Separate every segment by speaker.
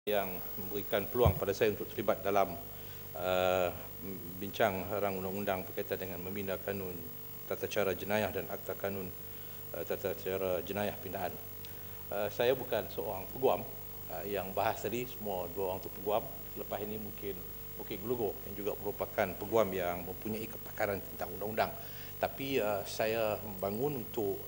Speaker 1: yang memberikan peluang pada saya untuk terlibat dalam bincang rang undang-undang berkaitan dengan membina kanun tata cara jenayah dan akta kanun tata cara jenayah pindaan. Saya bukan seorang peguam yang bahas tadi, semua dua orang tu peguam. Selepas ini mungkin Bukit Gelugur yang juga merupakan peguam yang mempunyai kepakaran tentang undang-undang. Tapi saya bangun untuk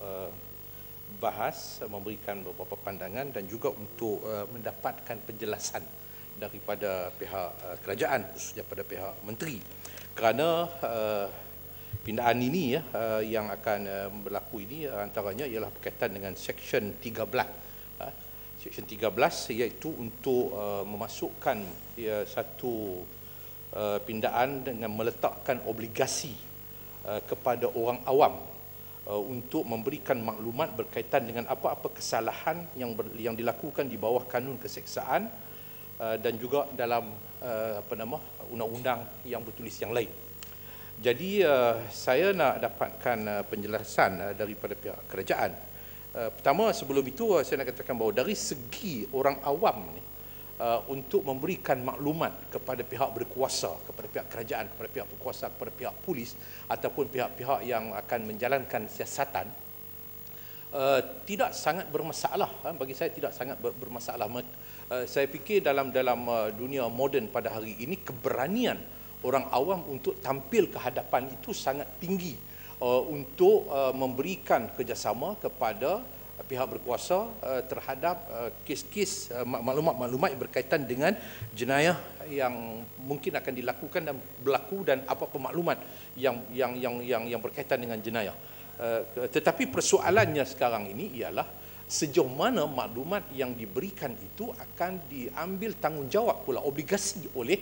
Speaker 1: bahas, memberikan beberapa pandangan dan juga untuk mendapatkan penjelasan daripada pihak kerajaan, khususnya pada pihak menteri, kerana pindaan ini yang akan berlaku ini antaranya ialah berkaitan dengan Seksyen 13. Seksyen 13 iaitu untuk memasukkan satu pindaan dengan meletakkan obligasi kepada orang awam untuk memberikan maklumat berkaitan dengan apa-apa kesalahan yang dilakukan di bawah kanun keseksaan dan juga dalam undang-undang yang bertulis yang lain. Jadi saya nak dapatkan penjelasan daripada pihak kerajaan. Pertama, sebelum itu saya nak katakan bahawa dari segi orang awam ni, untuk memberikan maklumat kepada pihak berkuasa, kepada pihak kerajaan, kepada pihak berkuasa, kepada pihak polis ataupun pihak-pihak yang akan menjalankan siasatan, tidak sangat bermasalah. Bagi saya tidak sangat bermasalah. Saya fikir dalam dunia moden pada hari ini, keberanian orang awam untuk tampil ke hadapan itu sangat tinggi untuk memberikan kerjasama kepada pihak berkuasa terhadap kes-kes maklumat-maklumat yang berkaitan dengan jenayah yang mungkin akan dilakukan dan berlaku dan apa-apa maklumat yang berkaitan dengan jenayah. Tetapi persoalannya sekarang ini ialah sejauh mana maklumat yang diberikan itu akan diambil tanggungjawab pula, obligasi oleh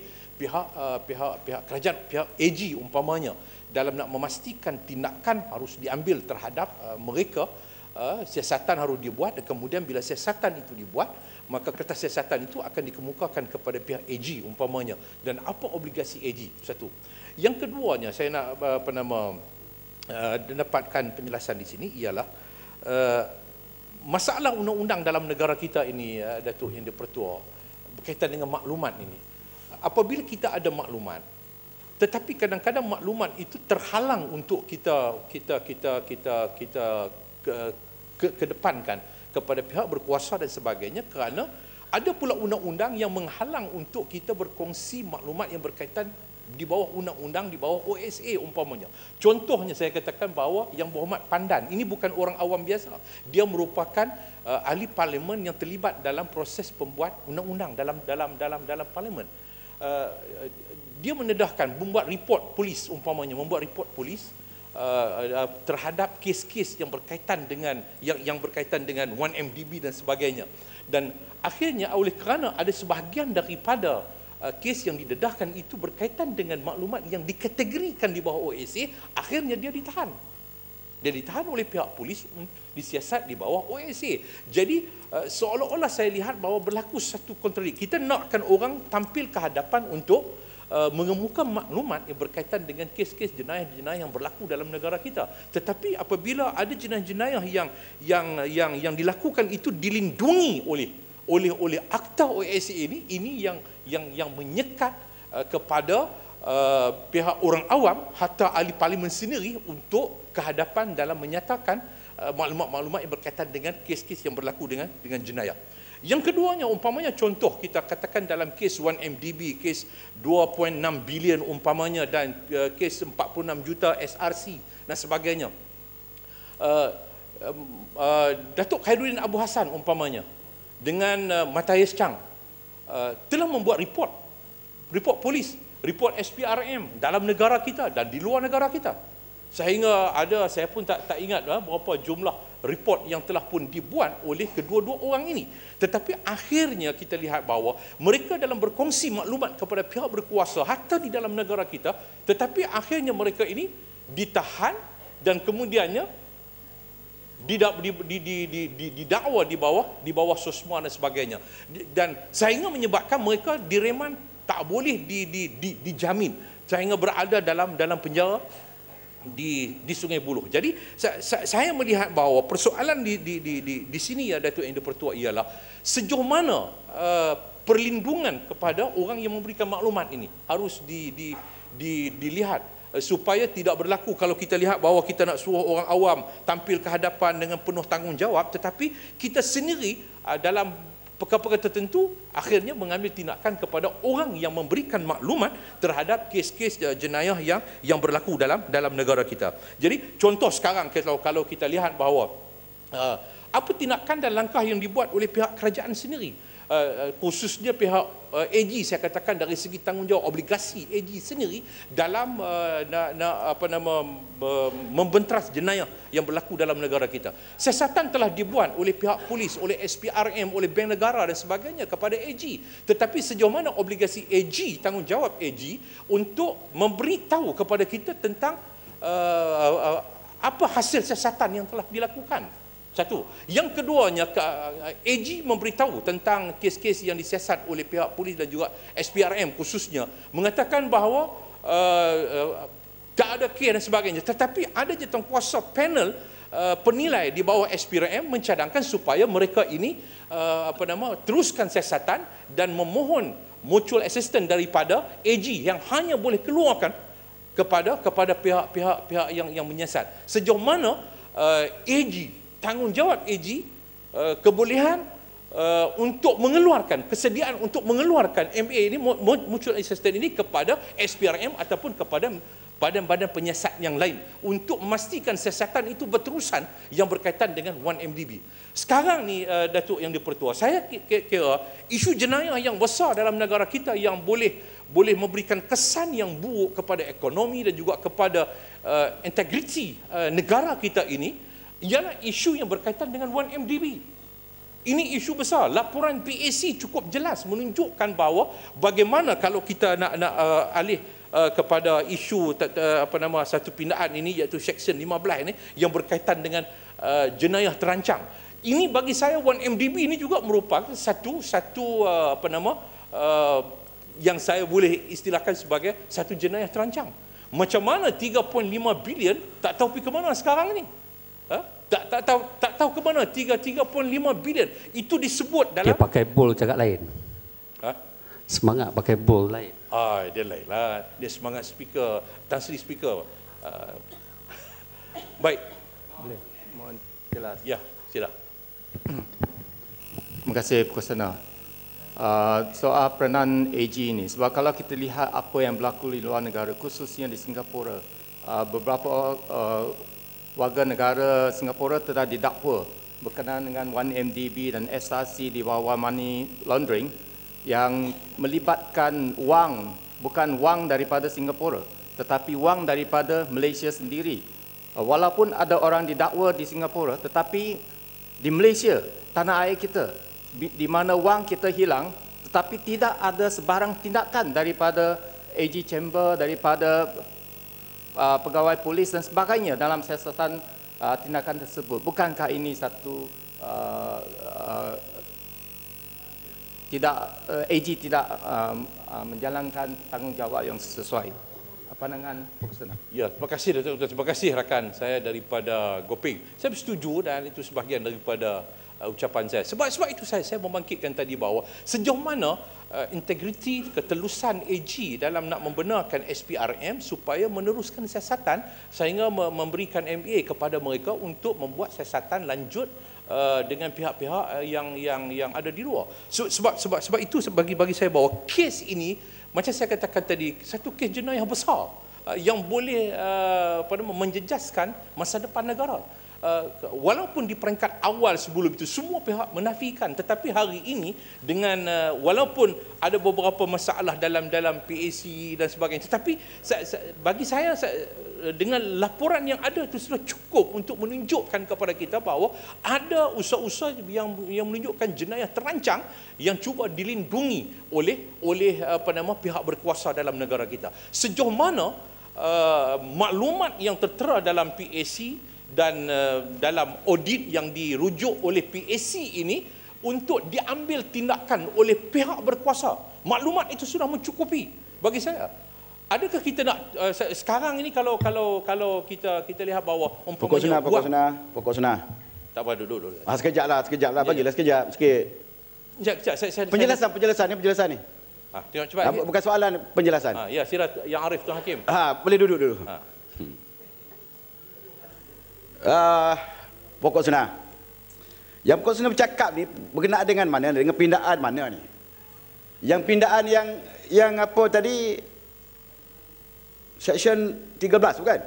Speaker 1: pihak kerajaan, pihak AG umpamanya, dalam nak memastikan tindakan harus diambil terhadap mereka. Siasatan harus dibuat dan kemudian bila siasatan itu dibuat, maka kertas siasatan itu akan dikemukakan kepada pihak AG umpamanya, dan apa obligasi AG. Satu. Yang keduanya, saya nak dapatkan penjelasan di sini ialah masalah undang-undang dalam negara kita ini, Datuk Yang di-Pertua, berkaitan dengan maklumat ini. Apabila kita ada maklumat, tetapi kadang-kadang maklumat itu terhalang untuk kita kedepankan kepada pihak berkuasa dan sebagainya, kerana ada pula undang-undang yang menghalang untuk kita berkongsi maklumat yang berkaitan di bawah undang-undang, di bawah OSA umpamanya. Contohnya saya katakan bahawa Yang Berhormat Pandan ini bukan orang awam biasa. Dia merupakan ahli parlimen yang terlibat dalam proses pembuat undang-undang dalam parlimen. Dia mendedahkan membuat report polis umpamanya, membuat report polis terhadap kes-kes yang berkaitan dengan 1MDB dan sebagainya. Dan akhirnya oleh kerana ada sebahagian daripada kes yang didedahkan itu berkaitan dengan maklumat yang dikategorikan di bawah OSA, akhirnya dia ditahan. Dia ditahan oleh pihak polis, disiasat di bawah OSA. Jadi seolah-olah saya lihat bahawa berlaku satu kontradik. Kita nakkan orang tampil ke hadapan untuk mengemuka maklumat yang berkaitan dengan kes-kes jenayah-jenayah yang berlaku dalam negara kita. Tetapi apabila ada jenayah-jenayah yang dilakukan itu dilindungi oleh akta OSA ini yang menyekat kepada pihak orang awam, hatta ahli parlimen sendiri, untuk kehadapan dalam menyatakan maklumat-maklumat yang berkaitan dengan kes-kes yang berlaku dengan jenayah. Yang keduanya, umpamanya contoh kita katakan dalam kes 1MDB, kes 2.6 bilion umpamanya, dan kes 46 juta SRC dan sebagainya. Datuk Khairuddin Abu Hassan umpamanya dengan Matthias Chang telah membuat report polis, report SPRM dalam negara kita dan di luar negara kita. Sehingga saya pun tak ingat berapa jumlah report yang telah pun dibuat oleh kedua-dua orang ini. Tetapi akhirnya kita lihat bahawa mereka dalam berkongsi maklumat kepada pihak berkuasa hatta di dalam negara kita, tetapi akhirnya mereka ini ditahan dan kemudiannya didakwa di bawah SOSMA dan sebagainya. Dan sehingga menyebabkan mereka direman, tak boleh dijamin, sehingga berada dalam penjara di Sungai Buloh. Jadi saya melihat bahawa persoalan di sini ya Datuk Yang di-Pertua ialah sejauh mana perlindungan kepada orang yang memberikan maklumat ini harus dilihat supaya tidak berlaku kalau kita lihat bahawa kita nak suruh orang awam tampil ke hadapan dengan penuh tanggungjawab, tetapi kita sendiri dalam perkara-perkara tertentu akhirnya mengambil tindakan kepada orang yang memberikan maklumat terhadap kes-kes jenayah yang berlaku dalam negara kita. Jadi contoh sekarang kalau kita lihat bahawa apa tindakan dan langkah yang dibuat oleh pihak kerajaan sendiri, khususnya pihak AG, saya katakan dari segi tanggungjawab obligasi AG sendiri dalam membenteras jenayah yang berlaku dalam negara kita. Siasatan telah dibuat oleh pihak polis, oleh SPRM, oleh Bank Negara dan sebagainya kepada AG. Tetapi sejauh mana obligasi AG, tanggungjawab AG untuk memberitahu kepada kita tentang apa hasil siasatan yang telah dilakukan. Satu. Yang keduanya, AG memberitahu tentang kes-kes yang disiasat oleh pihak polis dan juga SPRM khususnya, mengatakan bahawa tak ada kes dan sebagainya. Tetapi ada jawatankuasa panel penilai di bawah SPRM mencadangkan supaya mereka ini teruskan siasatan dan memohon mutual assistance daripada AG yang hanya boleh keluarkan kepada pihak-pihak yang menyiasat. Sejauh mana AG, tanggungjawab AG, kebolehan untuk mengeluarkan, kesediaan untuk mengeluarkan MA ini, mutual assistance ini kepada SPRM ataupun kepada badan-badan penyiasat yang lain untuk memastikan siasatan itu berterusan yang berkaitan dengan 1MDB. Sekarang ni Datuk Yang di-Pertua, saya kira isu jenayah yang besar dalam negara kita yang boleh memberikan kesan yang buruk kepada ekonomi dan juga kepada integriti negara kita ini ialah isu yang berkaitan dengan 1MDB. Ini isu besar. Laporan PAC cukup jelas menunjukkan bahawa bagaimana kalau kita nak alih kepada isu satu pindaan ini, iaitu Seksyen 15 ini yang berkaitan dengan jenayah terancang. Ini bagi saya 1MDB ini juga merupakan satu yang saya boleh istilahkan sebagai satu jenayah terancang. Macam mana 3.5 bilion tak tahu pergi ke mana sekarang ini? Tak tahu ke mana 3.5 bilion itu disebut dalam.
Speaker 2: Dia pakai bol cakap lain. Semangat pakai bol lain.
Speaker 1: Dia lain lah. Dia semangat speaker, Tan Sri speaker. Baik.
Speaker 3: Boleh. Mohon jelas.
Speaker 1: Ya, sila.
Speaker 3: Terima kasih Pukasana. Soal peranan AG ini, sebab kalau kita lihat apa yang berlaku di luar negara, khususnya di Singapura, beberapa warga negara Singapura telah didakwa berkenaan dengan 1MDB dan SRC di bawah money laundering yang melibatkan wang, bukan wang daripada Singapura, tetapi wang daripada Malaysia sendiri. Walaupun ada orang didakwa di Singapura, tetapi di Malaysia, tanah air kita, di mana wang kita hilang, tetapi tidak ada sebarang tindakan daripada AG Chamber, daripada pegawai polis dan sebagainya dalam siasatan tindakan tersebut. Bukankah ini satu AG tidak menjalankan tanggungjawab yang sesuai? Pandangan Pukasana.
Speaker 1: Ya, terima kasih Datuk. Terima kasih rakan saya daripada Gopeng. Saya bersetuju dan itu sebahagian daripada ucapan saya. Sebab itu saya membangkitkan tadi bahawa sejauh mana integriti, ketelusan AG dalam nak membenarkan SPRM supaya meneruskan siasatan sehingga memberikan MA kepada mereka untuk membuat siasatan lanjut dengan pihak-pihak yang ada di luar. Sebab itu bagi saya bahawa kes ini, macam saya katakan tadi, satu kes jenayah besar yang boleh menjejaskan masa depan negara. Walaupun di peringkat awal sebelum itu semua pihak menafikan, tetapi hari ini dengan walaupun ada beberapa masalah dalam PAC dan sebagainya, tetapi bagi saya dengan laporan yang ada itu sudah cukup untuk menunjukkan kepada kita bahawa ada usaha-usaha yang menunjukkan jenayah terancang yang cuba dilindungi oleh pihak berkuasa dalam negara kita. Sejauh mana maklumat yang tertera dalam PAC dan dalam audit yang dirujuk oleh PAC ini untuk diambil tindakan oleh pihak berkuasa, maklumat itu sudah mencukupi bagi saya. Adakah kita nak sekarang ini kalau kita lihat bahawa
Speaker 4: Pokok Senah.
Speaker 1: tak apa, duduk.
Speaker 4: Sekejap lah, bagilah sekejap sikit.
Speaker 1: Sekejap,
Speaker 4: penjelasan ni.
Speaker 1: Tengok cepat.
Speaker 4: Bukan soalan, penjelasan.
Speaker 1: Ya, sila yang Arif Tuan Hakim.
Speaker 4: Boleh duduk dulu. Pokok Sunnah. Yang Pokok Sunnah bercakap ni berkenaan dengan mana? Dengan pindaan mana ni? Yang pindaan yang apa tadi? Section 13 bukan?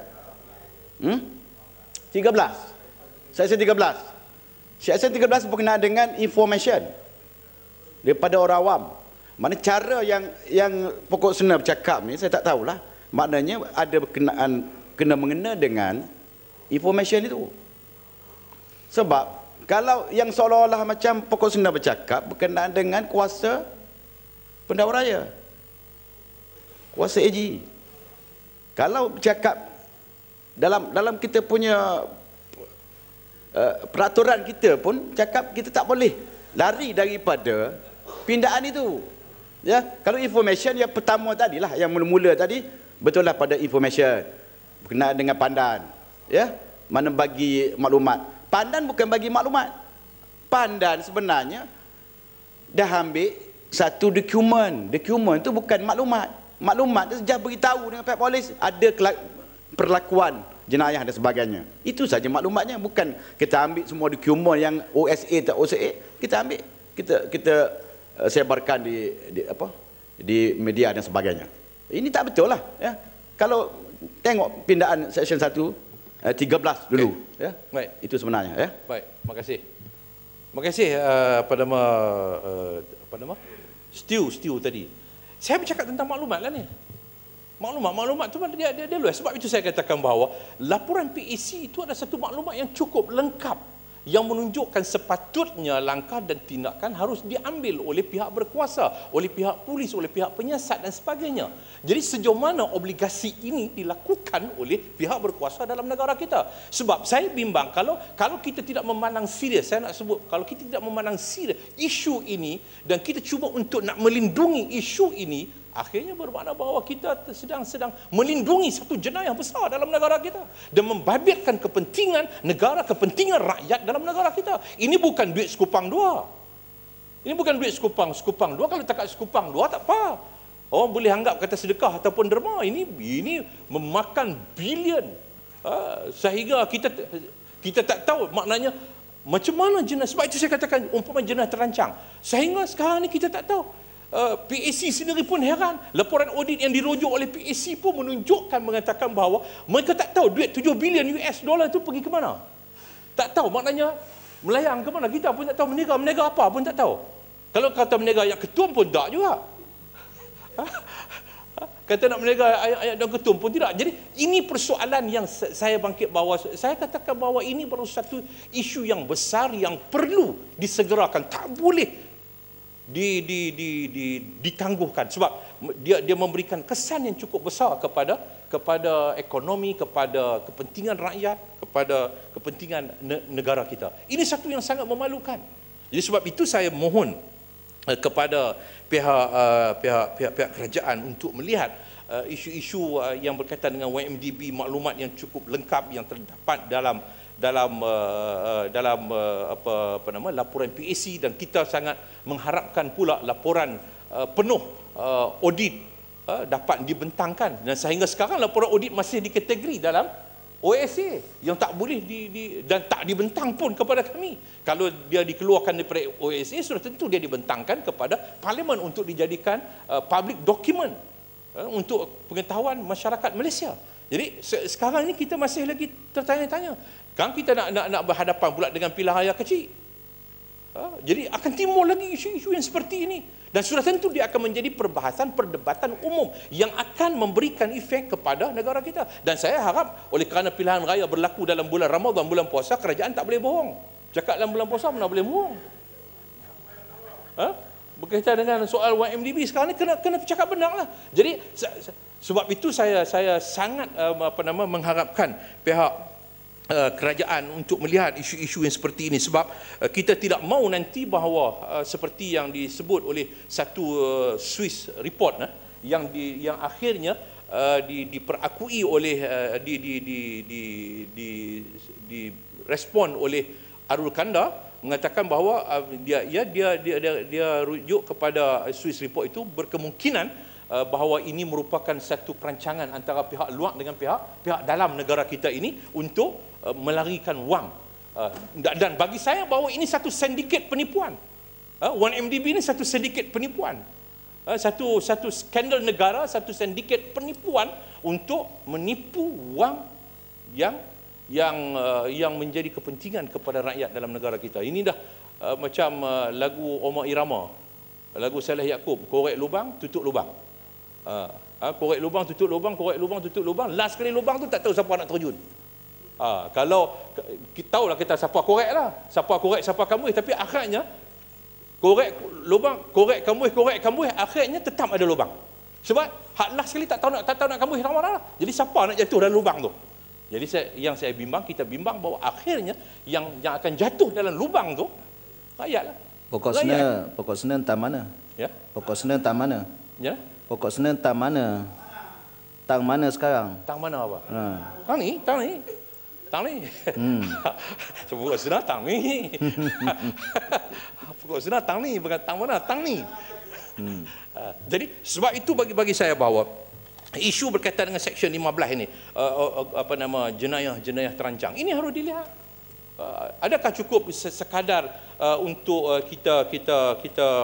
Speaker 4: 13. Section 13. Section 13 berkenaan dengan information daripada orang awam. Mana cara yang Pokok Sunnah bercakap ni saya tak tahulah. Maknanya ada berkenaan kena mengena dengan information itu. Sebab kalau yang seolah-olah macam Pokok Sunnah bercakap berkenaan dengan kuasa pendakwa raya, kuasa AG. Kalau bercakap dalam kita punya peraturan kita pun cakap kita tak boleh lari daripada pindaan itu. Ya, kalau information yang pertama tadilah yang mula-mula tadi betul lah pada information berkenaan dengan pandan. Ya, mana bagi maklumat. Pandan bukan bagi maklumat. Pandan sebenarnya dah ambil satu dokumen. Dokumen tu bukan maklumat. Maklumat tu saja beritahu dengan pihak polis ada perlakuan jenayah dan sebagainya. Itu saja maklumatnya, bukan kita ambil semua dokumen yang OSA tak OSA, kita ambil kita sebarkan di media dan sebagainya. Ini tak betul lah, ya. Kalau tengok pindaan section 13 dulu, ya.
Speaker 1: Baik.
Speaker 4: Itu sebenarnya, ya.
Speaker 1: Baik, terima kasih. Terima kasih apa nama? Stew tadi. Saya bercakap tentang maklumat lah ni. Maklumat tu dia luas. Sebab itu saya katakan bahawa laporan PAC itu adalah satu maklumat yang cukup lengkap yang menunjukkan sepatutnya langkah dan tindakan harus diambil oleh pihak berkuasa, oleh pihak polis, oleh pihak penyiasat dan sebagainya. Jadi sejauh mana obligasi ini dilakukan oleh pihak berkuasa dalam negara kita. Sebab saya bimbang kalau kita tidak memandang serius, saya nak sebut, kalau kita tidak memandang serius isu ini dan kita cuba untuk nak melindungi isu ini, akhirnya bermakna bahawa kita sedang melindungi satu jenayah besar dalam negara kita dan membabitkan kepentingan negara, kepentingan rakyat dalam negara kita. Ini bukan duit sekupang dua. Ini bukan duit sekupang dua. Kalau takat sekupang dua tak apa. Orang boleh anggap kata sedekah ataupun derma. Ini memakan bilion. Sehingga kita tak tahu maknanya macam mana jenayah. Sebab itu saya katakan umpama jenayah terancang. Sehingga sekarang ni kita tak tahu. PAC sendiri pun heran. Laporan audit yang dirujuk oleh PAC pun menunjukkan, mengatakan bahawa mereka tak tahu duit 7 bilion US dollar itu pergi ke mana. Tak tahu, maknanya melayang ke mana. Kita pun tak tahu menega apa pun tak tahu. Kalau kata menega ayat ketum pun tak juga. Kata nak menega ayat dan ketum pun tidak. Jadi ini persoalan yang saya bangkit bahawa saya katakan bahawa ini baru satu isu yang besar yang perlu disegerakan. Tak boleh ditangguhkan sebab dia memberikan kesan yang cukup besar kepada ekonomi, kepada kepentingan rakyat, kepada kepentingan negara kita. Ini satu yang sangat memalukan. Jadi sebab itu saya mohon kepada pihak kerajaan untuk melihat isu-isu yang berkaitan dengan YMDB, maklumat yang cukup lengkap yang terdapat dalam laporan PAC, dan kita sangat mengharapkan pula laporan penuh audit dapat dibentangkan, dan sehingga sekarang laporan audit masih dikategori dalam OSA yang tak boleh dan tak dibentang pun kepada kami. Kalau dia dikeluarkan daripada OSA, sudah tentu dia dibentangkan kepada Parlimen untuk dijadikan public document untuk pengetahuan masyarakat Malaysia. Jadi sekarang ini kita masih lagi tertanya-tanya. Kan kita nak berhadapan pula dengan pilihan raya kecil. Jadi akan timbul lagi isu-isu yang seperti ini. Dan sudah tentu dia akan menjadi perbahasan, perdebatan umum yang akan memberikan efek kepada negara kita. Dan saya harap oleh kerana pilihan raya berlaku dalam bulan Ramadan, bulan puasa, kerajaan tak boleh bohong. Cakap dalam bulan puasa mana boleh bohong. Berkaitan dengan soal YMDB sekarang ni kena cakap benar lah. Jadi sebab itu saya sangat mengharapkan pihak kerajaan untuk melihat isu-isu yang seperti ini, sebab kita tidak mahu nanti bahawa seperti yang disebut oleh satu Swiss report yang akhirnya diperakui oleh direspon oleh Arul Kanda, mengatakan bahawa dia rujuk kepada Swiss report itu berkemungkinan bahawa ini merupakan satu perancangan antara pihak luar dengan pihak dalam negara kita ini untuk melarikan wang. Dan bagi saya bahawa ini satu sindiket penipuan. 1MDB ini satu sindiket penipuan. Satu skandal negara, satu sindiket penipuan untuk menipu wang yang menjadi kepentingan kepada rakyat dalam negara kita. Ini dah macam lagu Omar Irama, lagu Saleh Yaakob, korek lubang, tutup lubang. Korek lubang, tutup lubang, korek lubang, tutup lubang. Last kali lubang tu tak tahu siapa nak terjun. Kalau kita tahulah kita siapa korek lah, siapa korek, siapa kambuh, tapi akhirnya korek lubang, korek kambuh, akhirnya tetap ada lubang. Sebab hak last sekali tak tahu nak kambuh mana lah. Jadi siapa nak jatuh dalam lubang tu? Jadi saya bimbang, kita bimbang bahawa akhirnya yang akan jatuh dalam lubang tu rakyat lah.
Speaker 5: Pokok senen tak mana?
Speaker 1: Ya.
Speaker 5: Pokok senen tak mana?
Speaker 1: Ya.
Speaker 5: Pokok senen tak mana? Tang mana sekarang?
Speaker 1: Tang mana apa? Tang ni. Pokok senen tang ni. Pokok senen tang ni, bukan tang mana? Tang ni. Jadi sebab itu bagi saya bahawa isu berkaitan dengan Seksyen 15 ini, jenayah terancang, ini harus dilihat. Adakah cukup sekadar untuk kita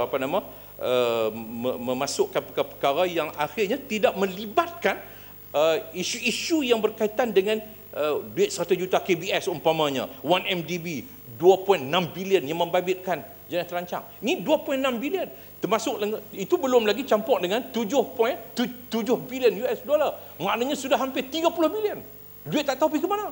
Speaker 1: memasukkan perkara yang akhirnya tidak melibatkan isu-isu yang berkaitan dengan duit 100 juta KBS umpamanya, 1MDB 2.6 bilion yang membabitkan jenayah terancang. Ini 2.6 bilion. Termasuk itu belum lagi campur dengan 7.7 bilion US dollar. Maknanya sudah hampir 30 bilion. Duit tak tahu pergi ke mana.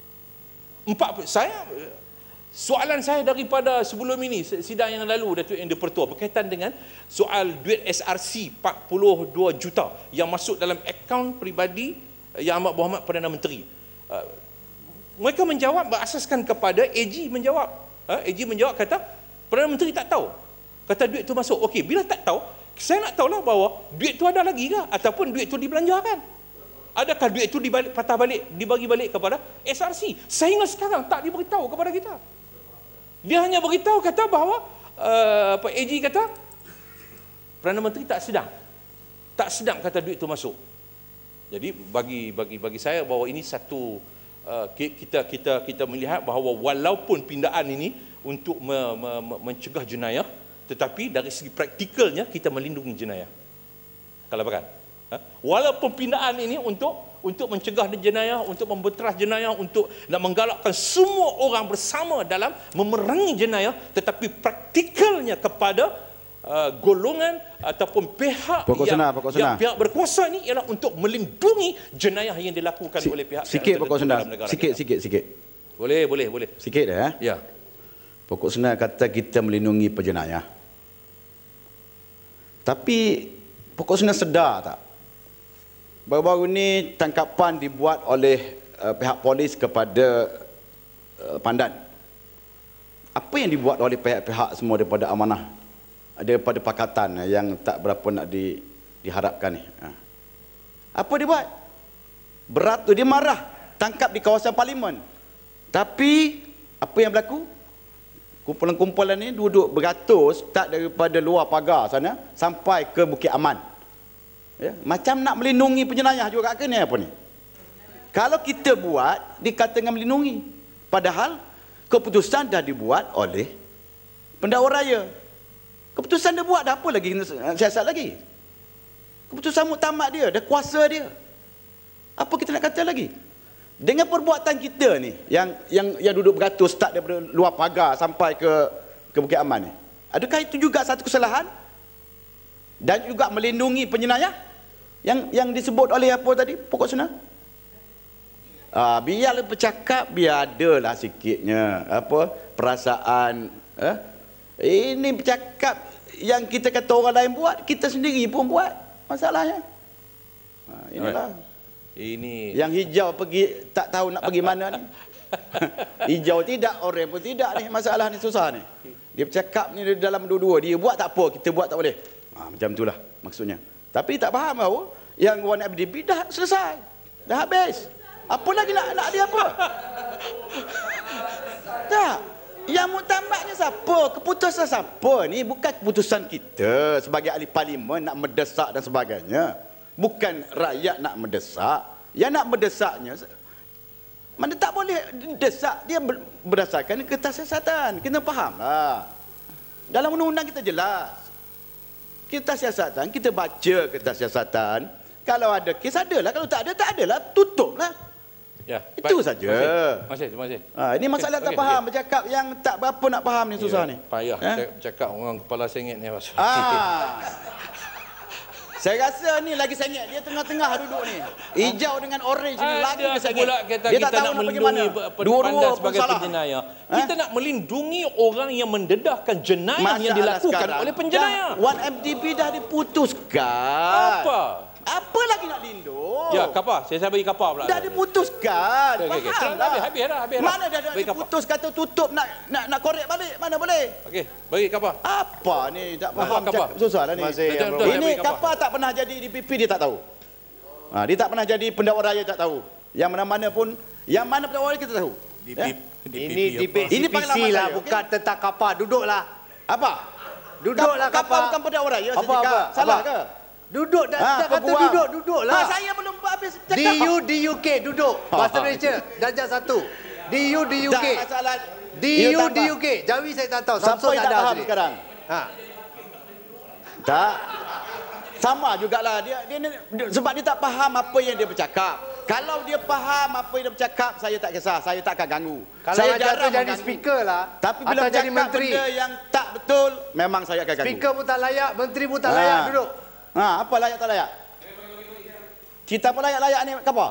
Speaker 1: Soalan saya daripada sebelum ini, sidang yang lalu Datuk Yang di-Pertua berkaitan dengan soal duit SRC 42 juta yang masuk dalam akaun peribadi Yang Amat Berhormat Perdana Menteri. Mereka menjawab berasaskan kepada AG menjawab. AG menjawab kata Perdana Menteri tak tahu. Kata duit tu masuk. Okey, bila tak tahu, saya nak tahulah bahawa duit tu ada lagi ke ataupun duit tu dibelanjakan. Adakah duit tu dibagi balik kepada SRC? Sehingga sekarang tak diberitahu kepada kita. Dia hanya beritahu kata bahawa AG kata Perdana Menteri tak sedang kata duit tu masuk. Jadi bagi saya bahawa ini satu kita melihat bahawa walaupun pindaan ini untuk mencegah jenayah, tetapi dari segi praktikalnya kita melindungi jenayah. Kalau bukan, walaupun pindaan ini untuk mencegah jenayah, untuk membenteras jenayah, untuk nak menggalakkan semua orang bersama dalam memerangi jenayah, tetapi praktikalnya kepada golongan ataupun pihak yang pihak berkuasa ini ialah untuk melindungi jenayah yang dilakukan oleh pihak
Speaker 4: sikit Pokok Senar, sikit. Boleh. Sikit dah ya. Pokok Senar kata kita melindungi penjenayah. Tapi Pokok Senar sedar tak? Baru-baru ni tangkapan dibuat oleh pihak polis kepada Pandan. Apa yang dibuat oleh pihak-pihak semua daripada amanah, daripada pakatan yang tak berapa nak diharapkan ni. Apa dia buat? Berat tu dia marah, tangkap di kawasan parlimen. Tapi apa yang berlaku? Kumpulan-kumpulan ni duduk beratus, start daripada luar pagar sana sampai ke Bukit Aman. Ya, macam nak melindungi penjenayah juga ke ni apa ni? Kalau kita buat, dikatakan melindungi. Padahal keputusan dah dibuat oleh pendakwa raya. Keputusan dia buat, dah apa lagi siasat lagi? Keputusan muktamad dia, dah kuasa dia. Apa kita nak kata lagi? Dengan perbuatan kita ni yang duduk beratus start daripada luar pagar sampai ke Bukit Aman ni, adakah itu juga satu kesalahan? Dan juga melindungi penjenayah yang disebut oleh apa tadi Pokok Senar? Biarlah bercakap, biar adalah sikitnya perasaan. Ini bercakap yang kita kata orang lain buat, kita sendiri pun buat masalahnya. Inilah. Ini yang hijau pergi tak tahu nak pergi mana ni. Hijau tidak, orang pun tidak ni, masalah ni susah ni. Dia bercakap ni dalam dua-dua, dia buat tak apa, kita buat tak boleh. Macam itulah maksudnya. Tapi tak faham bahawa yang 1MDB dah selesai. Dah habis. Apa lagi nak dia apa? Tak. Yang muktamadnya siapa? Keputusan siapa ni? Bukan keputusan kita sebagai ahli parlimen nak mendesak dan sebagainya. Bukan rakyat nak mendesak. Yang nak mendesaknya, mana tak boleh desak dia berdasarkan kertas siasatan. Kena faham lah. Dalam undang-undang kita jelas. Kertas siasatan, kita baca kertas siasatan. Kalau ada kes adalah, kalau tak ada, tak adalah. Tutuplah.
Speaker 1: Ya,
Speaker 4: itu saja.
Speaker 1: Terima kasih.
Speaker 4: Ini masalah tak faham. Bercakap yang tak berapa nak faham ni susah ni.
Speaker 1: Payah cakap orang kepala sengit ni.
Speaker 4: Saya rasa ni lagi sengit. Dia tengah-tengah duduk ni. Hijau dengan orange ni lagi dia sengit.
Speaker 1: Dia tak tahu nak melindungi pandai sebagai penjenayah. Kita nak melindungi orang yang mendedahkan jenayah yang dilakukan oleh penjenayah.
Speaker 4: 1MDB dah diputuskan. Apa lagi nak lindung?
Speaker 1: Ya, kapar. Saya bagi kapar pula.
Speaker 4: Dah diputuskan. Fahamlah.
Speaker 1: Habis dah.
Speaker 4: Mana dah diputus kata tutup nak korek balik? Mana boleh?
Speaker 1: Okey, bagi kapar.
Speaker 4: Apa ni? Tak faham. Susahlah ni. Ini kapar tak pernah jadi DPP, dia tak tahu. Dia tak pernah jadi pendakwa raya, tak tahu. Yang mana-mana pun, yang mana pendakwa raya kita tahu.
Speaker 6: Ini DPC lah, bukan tentang kapar. Duduklah.
Speaker 4: Apa?
Speaker 6: Duduklah kapar.
Speaker 4: Bukan pendakwa raya.
Speaker 6: Apa?
Speaker 4: Salah ke?
Speaker 6: Duduk dah kata duduklah.
Speaker 4: Saya belum habis cakap.
Speaker 6: DUK duduk. Bahasa Malaysia darjah 1. DUK. DUK. Jawi saya tak tahu.
Speaker 4: Siapa yang tak faham sekarang? Tak. Sama jugalah dia sebab dia tak faham apa yang dia bercakap. Kalau dia faham apa yang dia bercakap, saya tak kisah, saya tak akan ganggu.
Speaker 6: Kalau
Speaker 4: saya
Speaker 6: jarang jadi speaker lah.
Speaker 4: Tapi bila jadi menteri benda yang tak betul, memang saya akan ganggu.
Speaker 6: Speaker pun tak layak, menteri pun tak layak duduk.
Speaker 4: Apa layak tak layak? Kita apa layak-layak ni apa?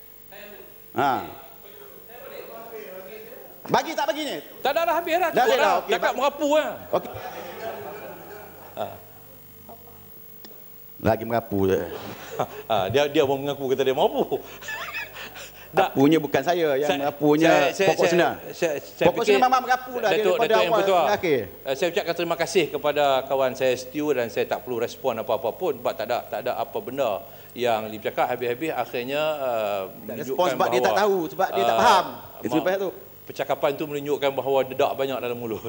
Speaker 4: Bagi tak bagi ni?
Speaker 1: Tak dah habis dah. Cakap merapu lah.
Speaker 4: Okey. Lagi merapu je.
Speaker 1: Dia pun mengaku kata dia merapu.
Speaker 4: Merapunya bukan saya, yang merapunya pokok senar. Pokok senar memang merapu dah daripada awal ke akhir.
Speaker 1: Saya ucapkan terima kasih kepada kawan saya Stu dan saya tak perlu respon apa-apa pun sebab tak ada apa benda yang dicakap habis-habis akhirnya
Speaker 4: menunjukkan sebab dia tak tahu, sebab dia tak faham. Itu sebab tu.
Speaker 1: Percakapan tu menunjukkan bahawa dedak banyak dalam mulut.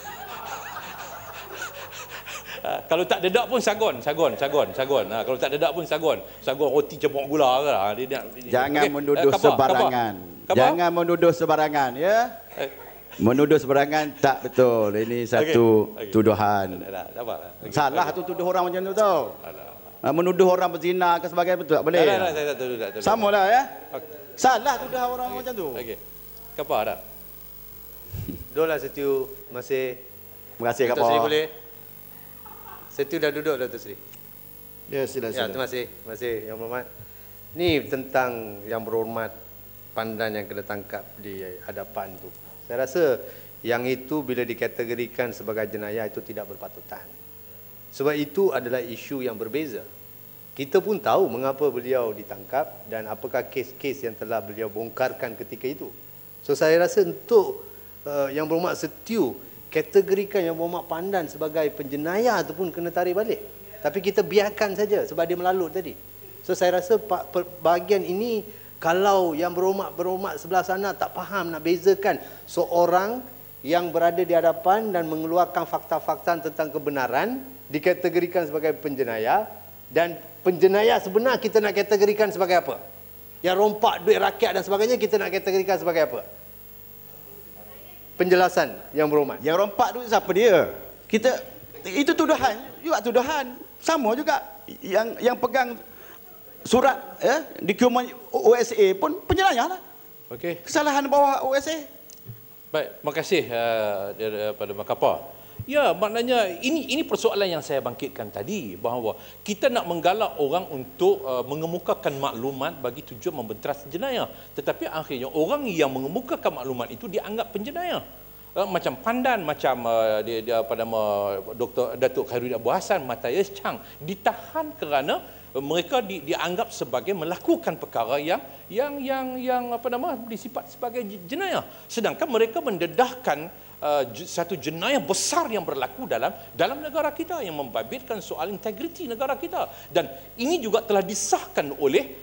Speaker 1: Kalau tak dedak pun sagon. Kalau tak dedak pun sagon roti campur gula ke lah.
Speaker 4: Jangan menuduh sebarangan. Jangan menuduh sebarangan, ya. Menuduh sebarangan tak betul. Ini satu tuduhan. Salah tu tuduh orang macam tu tau. Menuduh orang berzina ke sebagainya betul tak boleh.
Speaker 1: Saya tak tuduh.
Speaker 4: Samalah ya. Salah tuduh orang macam tu.
Speaker 1: Okey. Kapar dah.
Speaker 6: Duduklah Setiu. Terima kasih
Speaker 4: Kapar.
Speaker 6: Datuk Seri boleh. Setiu dah duduk Datuk Seri.
Speaker 4: Ya, sila.
Speaker 6: Terima kasih Yang Berhormat. Ni tentang Yang Berhormat Pandan yang kena tangkap di hadapan tu. Saya rasa yang itu bila dikategorikan sebagai jenayah itu tidak berpatutan. Sebab itu adalah isu yang berbeza. Kita pun tahu mengapa beliau ditangkap dan apakah kes-kes yang telah beliau bongkarkan ketika itu. So saya rasa untuk Yang Berhormat Setiu kategorikan Yang Berhormat Pandan sebagai penjenayah itu pun kena tarik balik. Tapi kita biarkan saja sebab dia melalut tadi. So saya rasa bahagian ini kalau Yang Berhormat sebelah sana tak faham nak bezakan seorang yang berada di hadapan dan mengeluarkan fakta-fakta tentang kebenaran dikategorikan sebagai penjenayah dan penjenayah sebenar kita nak kategorikan sebagai apa? Yang rompak duit rakyat dan sebagainya kita nak kategorikan sebagai apa? Penjelasan Yang Berhormat.
Speaker 4: Yang rompak duit siapa dia? Kita itu tuduhan. Sama juga yang pegang surat dokumen OSA pun penjenayah lah.
Speaker 1: Okey.
Speaker 4: Kesalahan bawah OSA.
Speaker 1: Baik, terima kasih pada Makapar. Ya, maknanya ini persoalan yang saya bangkitkan tadi bahawa kita nak menggalak orang untuk mengemukakan maklumat bagi tujuan membenteras jenayah. Tetapi akhirnya orang yang mengemukakan maklumat itu dianggap penjenayah. Macam Pandan, macam dia pada Dr. Datuk Khairuddin Abu Hassan, Matthias Chang ditahan kerana mereka dianggap sebagai melakukan perkara yang disifat sebagai jenayah. Sedangkan mereka mendedahkan satu jenayah besar yang berlaku dalam negara kita yang membabitkan soal integriti negara kita. Dan ini juga telah disahkan oleh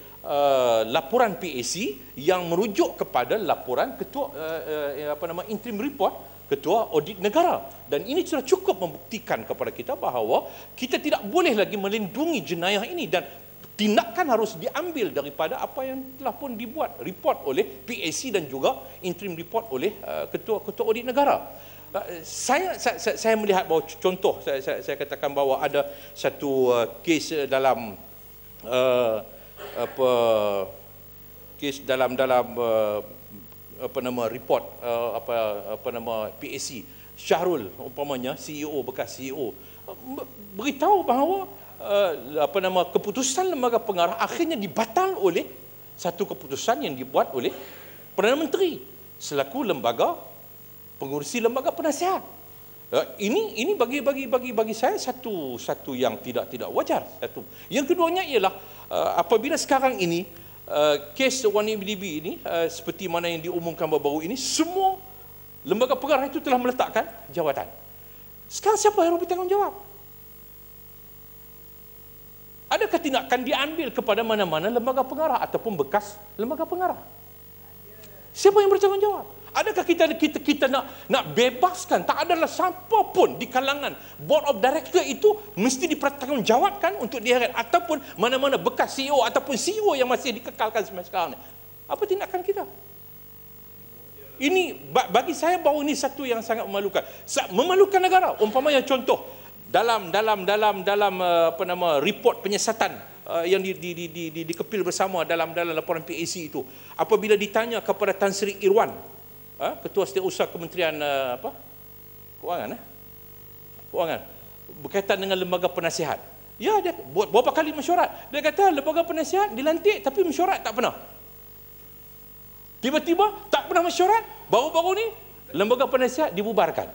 Speaker 1: laporan PAC yang merujuk kepada laporan ketua interim report Ketua Audit Negara. Dan ini sudah cukup membuktikan kepada kita bahawa kita tidak boleh lagi melindungi jenayah ini dan tindakan harus diambil daripada apa yang telah pun dibuat report oleh PAC dan juga interim report oleh Ketua Audit Negara. Saya melihat bahawa contoh saya katakan bahawa ada satu kes dalam kes dalam report PAC, Syahrul umpamanya CEO, bekas CEO beritahu bahawa keputusan lembaga pengarah akhirnya dibatal oleh satu keputusan yang dibuat oleh Perdana Menteri selaku lembaga pengurusi lembaga penasihat. Ini bagi saya satu yang tidak wajar. Satu. Yang keduanya ialah apabila sekarang ini kes 1MDB ini seperti mana yang diumumkan baru-baru ini, semua lembaga pengarah itu telah meletakkan jawatan. Sekarang siapa yang bertanggungjawab? Adakah tindakan diambil kepada mana-mana lembaga pengarah ataupun bekas lembaga pengarah? Siapa yang bertanggungjawab? Adakah kita nak bebaskan? Tak adalah siapa pun di kalangan board of director itu mesti dipertanggungjawabkan untuk diheret, ataupun mana-mana bekas CEO ataupun CEO yang masih dikekalkan sampai sekarang ni. Apa tindakan kita? Ini bagi saya bahawa ini satu yang sangat memalukan. Memalukan negara. Umpamanya contoh dalam report penyiasatan yang dikepil bersama dalam laporan PAC itu, apabila ditanya kepada Tan Sri Irwan, Ketua Setiausaha Kementerian Kewangan, berkaitan dengan lembaga penasihat. Ya, dia buat berapa kali mesyuarat. Dia kata lembaga penasihat dilantik tapi mesyuarat tak pernah. Tiba-tiba tak pernah mesyuarat, baru-baru ni lembaga penasihat dibubarkan.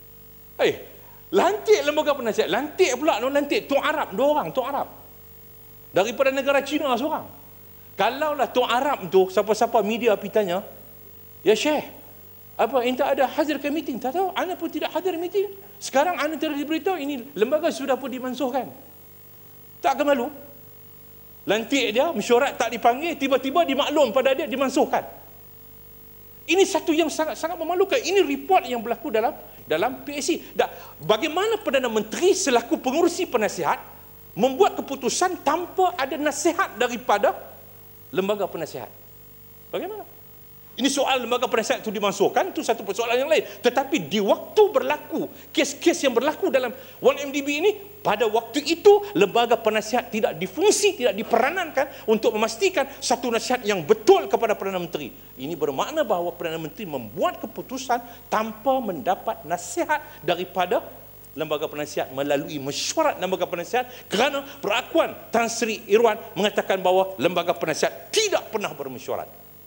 Speaker 1: Lantik lembaga penasihat, lantik pula lantik Tuan Arab, 2 orang Tuan Arab. Daripada negara China seorang. Kalaulah Tuan Arab tu siapa-siapa media pergi tanya, ya Syekh, apa ente ada hadir ke meeting? Tak tahu, ana pun tidak hadir meeting. Sekarang ana telah diberitahu ini lembaga sudah pun dimansuhkan. Tak ke malu? Lantik dia, mesyuarat tak dipanggil, tiba-tiba dimaklum pada dia dimansuhkan. Ini satu yang sangat memalukan. Ini report yang berlaku dalam PAC. Bagaimana Perdana Menteri selaku pengurusi penasihat membuat keputusan tanpa ada nasihat daripada lembaga penasihat? Bagaimana? Ini soal lembaga penasihat itu dimansuhkan, itu satu persoalan yang lain. Tetapi di waktu berlaku, kes-kes yang berlaku dalam 1MDB ini, pada waktu itu lembaga penasihat tidak difungsi, tidak diperanankan untuk memastikan satu nasihat yang betul kepada Perdana Menteri. Ini bermakna bahawa Perdana Menteri membuat keputusan tanpa mendapat nasihat daripada lembaga penasihat melalui mesyuarat lembaga penasihat, kerana perakuan Tan Sri Irwan mengatakan bahawa lembaga penasihat tidak pernah bermesyuarat.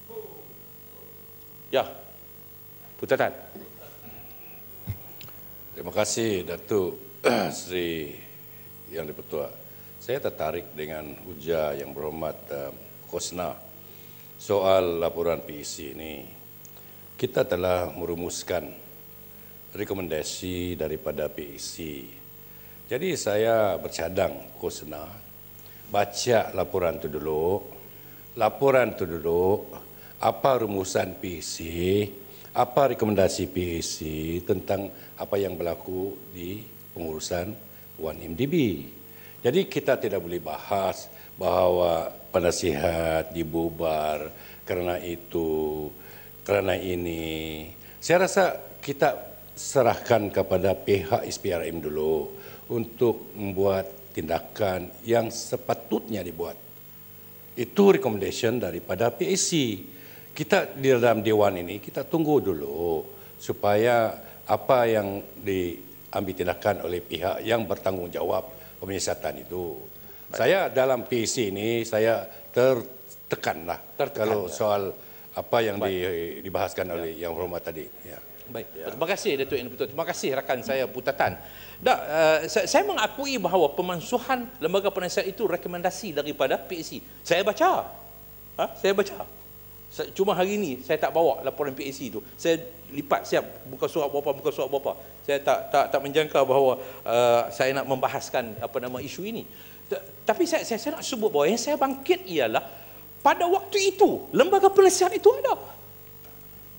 Speaker 1: Ya, Putatan.
Speaker 7: Terima kasih Datuk Sri Yang di-Pertua. Saya tertarik dengan ujar yang berhormat Kosna soal laporan PAC ini. Kita telah merumuskan rekomendasi daripada PAC. Jadi saya bercadang Kosna baca laporan itu dulu. Laporan itu dulu. Apa rumusan PAC, apa rekomendasi PAC tentang apa yang berlaku di pengurusan 1MDB. Jadi kita tidak boleh bahas bahawa penasihat dibubar kerana itu, kerana ini. Saya rasa kita serahkan kepada pihak SPRM dulu untuk membuat tindakan yang sepatutnya dibuat. Itu recommendation daripada PAC. Kita di dalam Dewan ini, kita tunggu dulu supaya apa yang diambil tindakan oleh pihak yang bertanggungjawab penyiasatan itu. Saya dalam PAC ini, saya tertekanlah kalau soal apa yang dibahaskan oleh Yang Berhormat tadi. Ya.
Speaker 1: Baik, terima kasih Datuk Yang Betul. Terima kasih rakan saya Putatan. Saya mengakui bahawa pemansuhan lembaga penasihat itu rekomendasi daripada PAC. Saya baca. Saya baca. Cuma hari ini saya tak bawa laporan PAC itu. Saya lipat siap muka surat berapa. Saya tak menjangka bahawa saya nak membahaskan isu ini. Tapi saya nak sebut bahawa yang saya bangkit ialah pada waktu itu lembaga penasihat itu ada.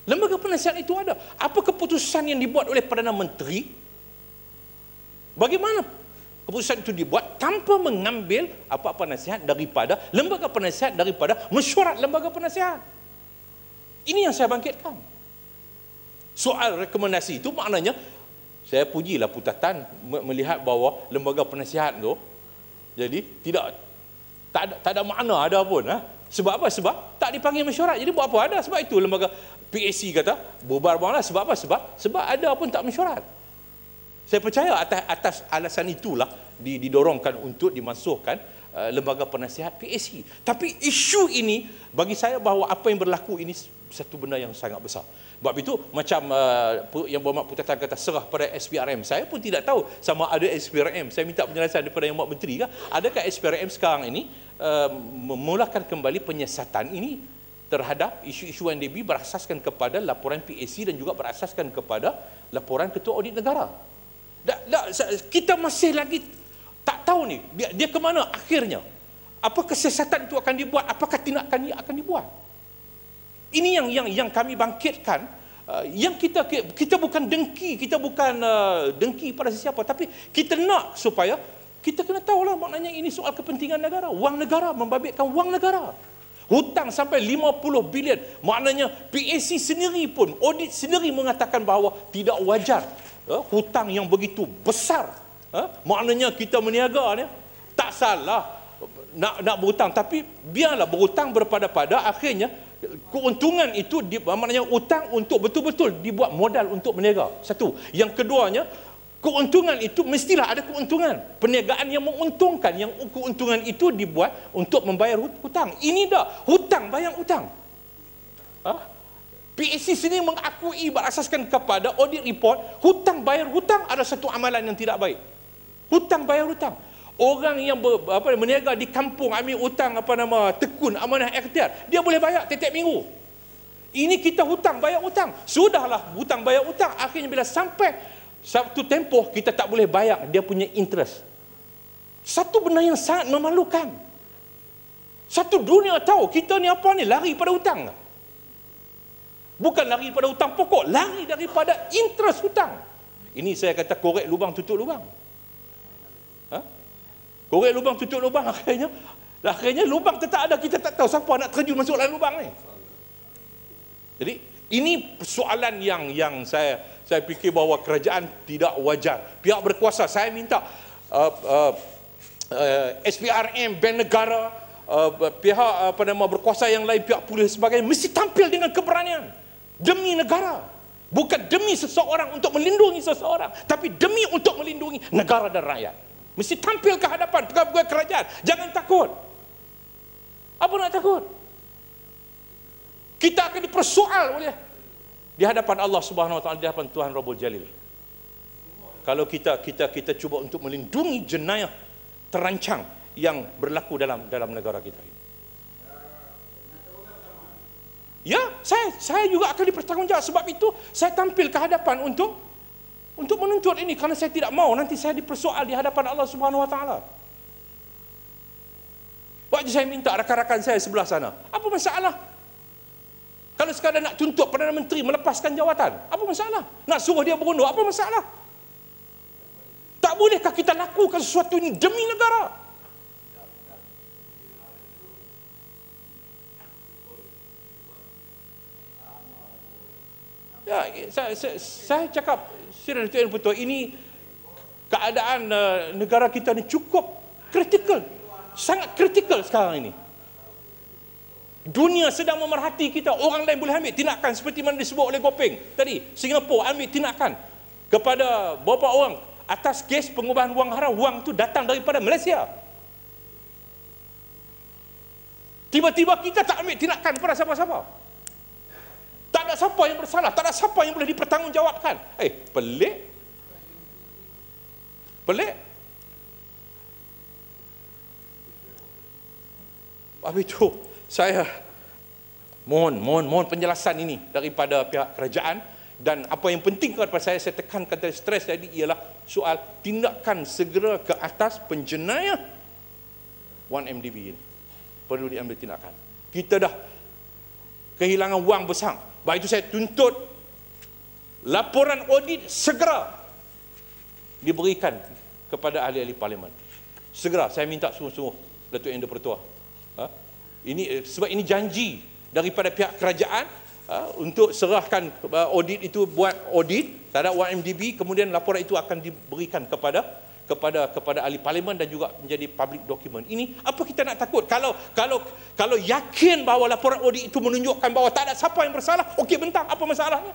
Speaker 1: Lembaga penasihat itu ada. Apa keputusan yang dibuat oleh Perdana Menteri? Bagaimana keputusan itu dibuat tanpa mengambil apa-apa nasihat daripada lembaga penasihat, daripada mesyuarat lembaga penasihat? Ini yang saya bangkitkan. Soal rekomendasi itu maknanya, saya pujilah Putatan melihat bahawa lembaga penasihat tu jadi tak ada makna ada pun. Sebab apa? Sebab tak dipanggil mesyuarat. Jadi buat apa ada? Sebab itu lembaga PAC kata bubar-bubarlah. Sebab apa? Sebab ada pun tak mesyuarat. Saya percaya atas alasan itulah didorongkan untuk dimasukkan lembaga penasihat PAC. Tapi isu ini bagi saya bahawa apa yang berlaku ini satu benda yang sangat besar. Sebab itu macam yang Berhormat Putatan kata serah pada SPRM. Saya pun tidak tahu sama ada SPRM. Saya minta penjelasan daripada Yang Berhormat Menteri kah? Adakah SPRM sekarang ini memulakan kembali penyiasatan ini terhadap isu-isu NDB berasaskan kepada laporan PAC dan juga berasaskan kepada laporan Ketua Audit Negara. Kita masih lagi tak tahu ni dia ke mana akhirnya. Apakah siasatan itu akan dibuat? Apakah tindakan ini akan dibuat? Ini yang kami bangkitkan. Yang kita bukan dengki, kita bukan dengki pada sesiapa, tapi kita nak supaya kita kena tahulah maknanya ini soal kepentingan negara, wang negara, membabitkan wang negara. Hutang sampai 50 bilion. Maknanya PAC sendiri pun, audit sendiri mengatakan bahawa tidak wajar hutang yang begitu besar. Maknanya kita meniaga ni tak salah nak berhutang, tapi biarlah berhutang berpada-pada, akhirnya keuntungan itu maknanya hutang untuk betul-betul dibuat modal untuk meniaga. Satu. Yang keduanya, keuntungan itu mestilah ada keuntungan. Perniagaan yang menguntungkan, yang keuntungan itu dibuat untuk membayar hutang. Ini dah hutang bayar hutang. PAC sini mengakui berasaskan kepada audit report, hutang bayar hutang ada satu amalan yang tidak baik. Hutang bayar hutang. Orang yang meniaga di kampung ambil hutang tekun amanah ikhtiar, dia boleh bayar tiap minggu. Ini kita hutang bayar hutang. Sudahlah hutang bayar hutang, akhirnya bila sampai satu tempoh kita tak boleh bayar dia punya interest. Satu benda yang sangat memalukan. Satu dunia tahu kita ni apa ni, lari pada hutang. Bukan lari pada hutang pokok, lari daripada interest hutang. Ini saya kata korek lubang tutup lubang. Korek lubang tutup lubang, akhirnya lubang tetap ada, kita tak tahu siapa nak terjun masuk dalam lubang ni. Jadi ini persoalan yang saya fikir bahawa kerajaan tidak wajar. Pihak berkuasa, saya minta SPRM, Bank Negara, pihak berkuasa yang lain, pihak polis sebagainya mesti tampil dengan keberanian demi negara, bukan demi seseorang untuk melindungi seseorang, tapi demi untuk melindungi negara dan rakyat. Mesti tampil ke hadapan pegawai kerajaan. Jangan takut. Apa nak takut? Kita akan dipersoal oleh di hadapan Allah Subhanahu Wa Taala, di hadapan Tuhan Rabbul Jalil. Kalau kita cuba untuk melindungi jenayah terancang yang berlaku dalam negara kita ini. Ya, saya juga akan dipertanggungjawab. Sebab itu saya tampil ke hadapan untuk menuntut ini, kerana saya tidak mau nanti saya dipersoal di hadapan Allah Subhanahu Wa Taala. Waktu saya minta rakan-rakan saya sebelah sana, apa masalah? Kalau sekadar nak tuntut Perdana Menteri melepaskan jawatan, apa masalah? Nak suruh dia berundur, apa masalah? Tak bolehkah kita lakukan sesuatu ini demi negara? Ya, saya cakap serius yang betul, ini keadaan negara kita ni cukup kritikal, sangat kritikal sekarang ini. Dunia sedang memerhati kita, orang lain boleh ambil tindakan seperti mana disebut oleh Gopeng tadi. Singapura ambil tindakan kepada beberapa orang atas kes pengubahan wang haram. Wang itu datang daripada Malaysia. Tiba-tiba kita tak ambil tindakan kepada siapa-siapa. Tak ada siapa yang bersalah, tak ada siapa yang boleh dipertanggungjawabkan. Pelik. Pelik. Habis itu, saya mohon penjelasan ini daripada pihak kerajaan, dan apa yang penting kepada saya tekankan dari stres tadi ialah soal tindakan segera ke atas penjenayah 1MDB ini. Perlu diambil tindakan. Kita dah kehilangan wang besar. Sebab itu saya tuntut laporan audit segera diberikan kepada ahli-ahli parlimen. Segera, saya minta sungguh-sungguh Datuk Yang di-Pertua. Sebab ini janji daripada pihak kerajaan untuk serahkan audit itu, buat audit terhadap 1MDB, kemudian laporan itu akan diberikan kepada ahli parlimen dan juga menjadi public document. Ini apa kita nak takut? Kalau yakin bahawa laporan audit itu menunjukkan bahawa tak ada siapa yang bersalah, okey, bentang, apa masalahnya?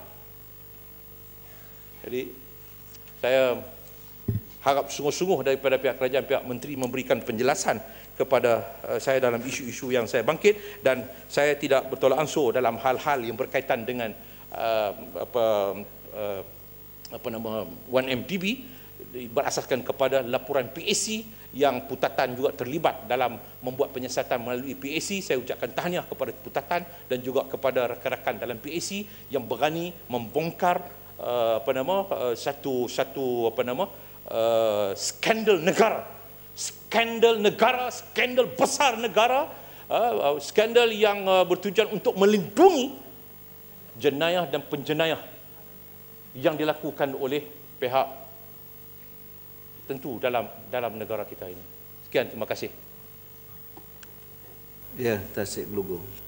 Speaker 1: Jadi saya harap sungguh-sungguh daripada pihak kerajaan, pihak menteri memberikan penjelasan kepada saya dalam isu-isu yang saya bangkit, dan saya tidak bertolak ansur dalam hal-hal yang berkaitan dengan 1MDB berasaskan kepada laporan PAC yang Putatan juga terlibat dalam membuat penyiasatan melalui PAC. Saya ucapkan tahniah kepada Putatan dan juga kepada rakan-rakan dalam PAC yang berani membongkar skandal negara, skandal besar negara, skandal yang bertujuan untuk melindungi jenayah dan penjenayah yang dilakukan oleh pihak tentu dalam negara kita ini. Sekian, terima kasih.
Speaker 5: Ya, Tasik Gelugu.